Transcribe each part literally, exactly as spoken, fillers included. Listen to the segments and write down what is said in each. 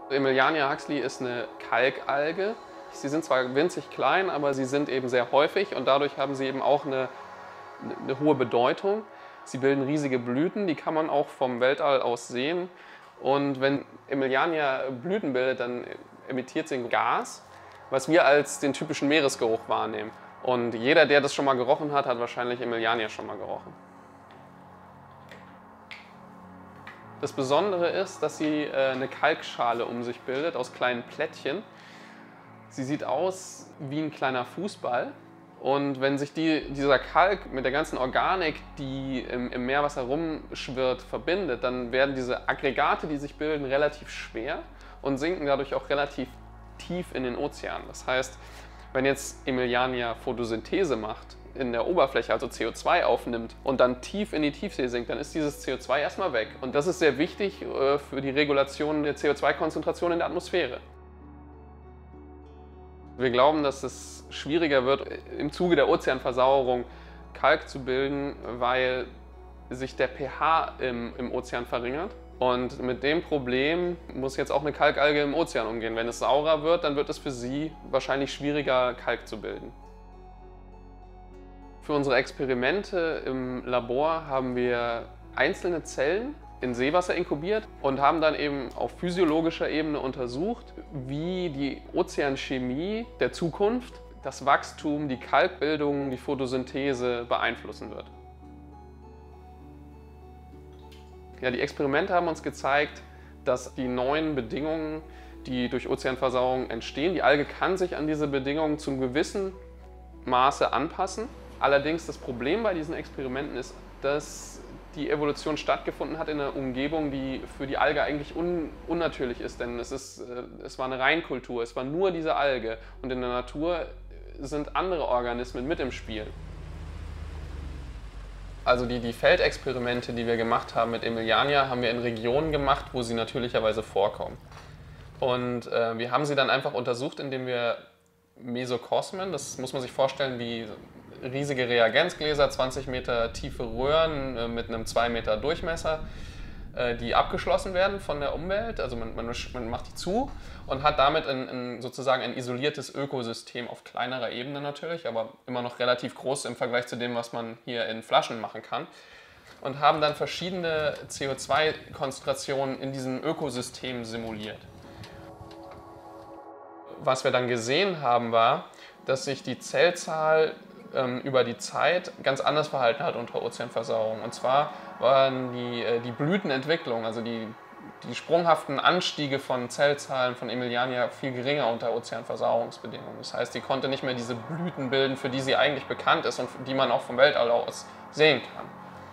Emiliania huxley ist eine Kalkalge. Sie sind zwar winzig klein, aber sie sind eben sehr häufig und dadurch haben sie eben auch eine, eine hohe Bedeutung. Sie bilden riesige Blüten, die kann man auch vom Weltall aus sehen. Und wenn Emiliania Blüten bildet, dann emittiert sie ein Gas, was wir als den typischen Meeresgeruch wahrnehmen. Und jeder, der das schon mal gerochen hat, hat wahrscheinlich Emiliania schon mal gerochen. Das Besondere ist, dass sie eine Kalkschale um sich bildet aus kleinen Plättchen. Sie sieht aus wie ein kleiner Fußball. Und wenn sich die, dieser Kalk mit der ganzen Organik, die im, im Meerwasser rumschwirrt, verbindet, dann werden diese Aggregate, die sich bilden, relativ schwer und sinken dadurch auch relativ tief in den Ozean. Das heißt, wenn jetzt Emiliania Photosynthese macht, in der Oberfläche, also C O zwei aufnimmt und dann tief in die Tiefsee sinkt, dann ist dieses C O zwei erstmal weg. Und das ist sehr wichtig äh, für die Regulation der C O zwei Konzentration in der Atmosphäre. Wir glauben, dass es schwieriger wird, im Zuge der Ozeanversauerung Kalk zu bilden, weil sich der pH im, im Ozean verringert. Und mit dem Problem muss jetzt auch eine Kalkalge im Ozean umgehen. Wenn es saurer wird, dann wird es für sie wahrscheinlich schwieriger, Kalk zu bilden. Für unsere Experimente im Labor haben wir einzelne Zellen in Seewasser inkubiert und haben dann eben auf physiologischer Ebene untersucht, wie die Ozeanchemie der Zukunft das Wachstum, die Kalkbildung, die Photosynthese beeinflussen wird. Ja, die Experimente haben uns gezeigt, dass die neuen Bedingungen, die durch Ozeanversauerung entstehen, die Alge kann sich an diese Bedingungen zum gewissen Maße anpassen. Allerdings das Problem bei diesen Experimenten ist, dass die Evolution stattgefunden hat in einer Umgebung, die für die Alge eigentlich un unnatürlich ist, denn es, ist, äh, es war eine Reinkultur, es war nur diese Alge und in der Natur sind andere Organismen mit im Spiel. Also die, die Feldexperimente, die wir gemacht haben mit Emiliania, haben wir in Regionen gemacht, wo sie natürlicherweise vorkommen. Und äh, wir haben sie dann einfach untersucht, indem wir Mesokosmen, das muss man sich vorstellen wie riesige Reagenzgläser, zwanzig Meter tiefe Röhren äh, mit einem zwei Meter Durchmesser, äh, die abgeschlossen werden von der Umwelt. Also man, man, man macht die zu und hat damit ein, ein, sozusagen ein isoliertes Ökosystem auf kleinerer Ebene natürlich, aber immer noch relativ groß im Vergleich zu dem, was man hier in Flaschen machen kann. Und haben dann verschiedene C O zwei Konzentrationen in diesem Ökosystem simuliert. Was wir dann gesehen haben, war, dass sich die Zellzahl ähm, über die Zeit ganz anders verhalten hat unter Ozeanversauerung. Und zwar waren die, äh, die Blütenentwicklung, also die, die sprunghaften Anstiege von Zellzahlen von Emiliania viel geringer unter Ozeanversauerungsbedingungen. Das heißt, sie konnte nicht mehr diese Blüten bilden, für die sie eigentlich bekannt ist und die man auch vom Weltall aus sehen kann.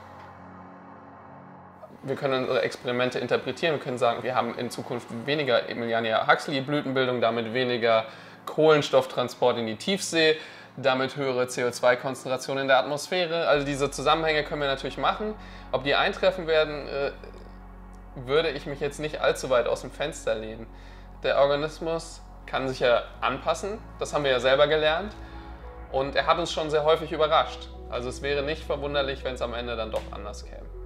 Wir können unsere Experimente interpretieren, wir können sagen, wir haben in Zukunft weniger Emiliania huxley Blütenbildung, damit weniger Kohlenstofftransport in die Tiefsee, damit höhere C O zwei Konzentration in der Atmosphäre. Also diese Zusammenhänge können wir natürlich machen. Ob die eintreffen werden, äh, würde ich mich jetzt nicht allzu weit aus dem Fenster lehnen. Der Organismus kann sich ja anpassen, das haben wir ja selber gelernt. Und er hat uns schon sehr häufig überrascht. Also es wäre nicht verwunderlich, wenn es am Ende dann doch anders käme.